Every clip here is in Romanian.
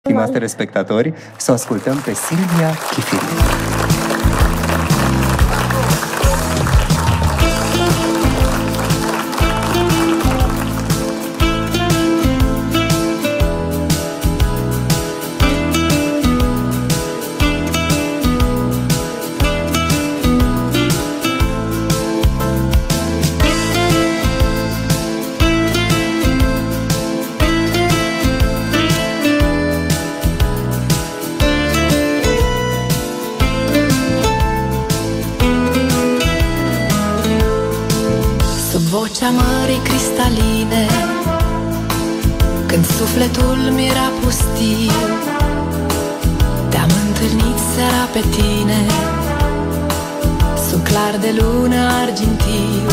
Stimați telespectatori, să o ascultăm pe Silvia Chifiriu. Vocea mării cristaline, când sufletul mi-era pustiu, te-am întâlnit seara pe tine, sub clar de lună argintiu.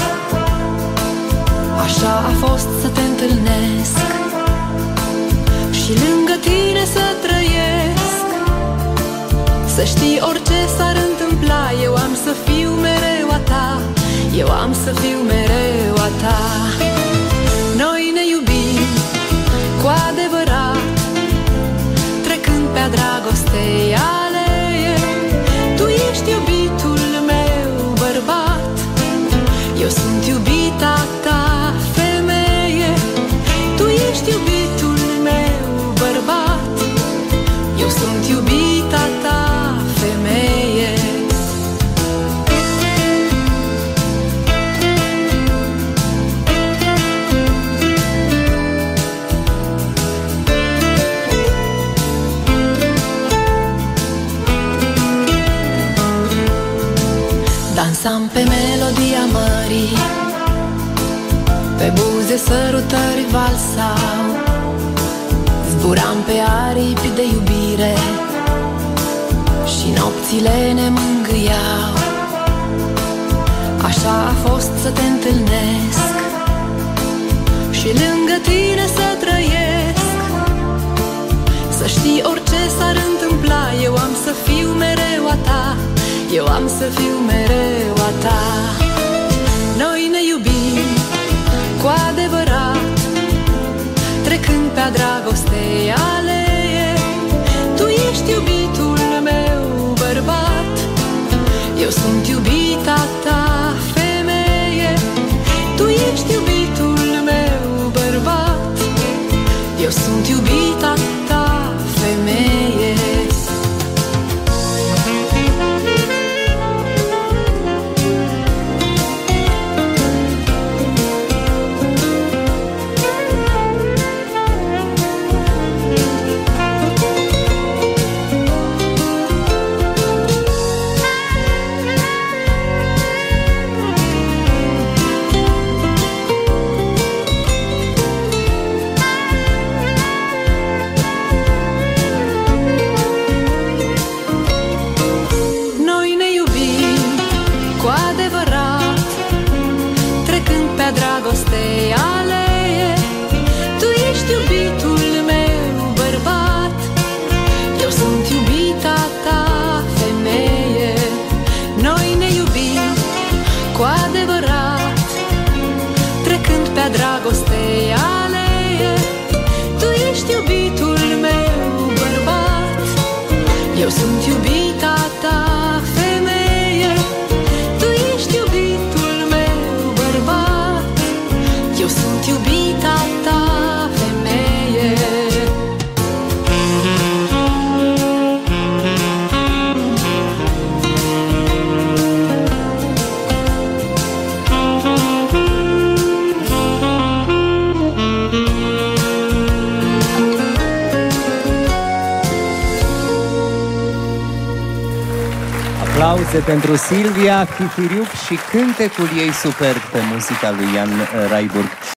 Așa a fost să te întâlnesc și lângă tine să trăiesc. Să știi, orice s-ar întâmpla, eu am să fiu mereu a ta, eu am să fiu mereu a ta. Noi ne iubim cu adevărat, trecând pe-a dragostei alee. Tu ești iubitul meu, bărbat, eu sunt iubita ta, femeie. Tu ești iubitul meu, bărbat, eu sunt iubita ta, femeie. Dansam pe melodia mării, pe buze sărutări valsau, zburam pe aripi de iubire și nopțile ne mângâiau. Așa a fost să te întâlnesc și lângă tine să trăiesc. Să știi, orice s-ar întâmpla, eu am să fiu mereu a ta, eu am să fiu mereu a ta. Noi ne iubim cu adevărat, trecând pe-a dragostei alee. Tu ești iubitul meu, bărbat, eu sunt iubita ta, femeie. Tu ești iubitul meu, bărbat, eu sunt iubita ta, femeie. Dragostei alee. Tu ești iubitul meu, bărbat, eu sunt iubita ta, femeie. Noi ne iubim cu adevărat, trecând pe-a dragostei alee. Tu ești iubitul meu, bărbat, eu sunt iubita ta, femeie. Tu ești iubitul meu, bărbat, eu sunt iubita ta, femeie. Aplauze pentru Silvia Chifiriu și cântecul ei superb pe muzica lui Ian Raiburg.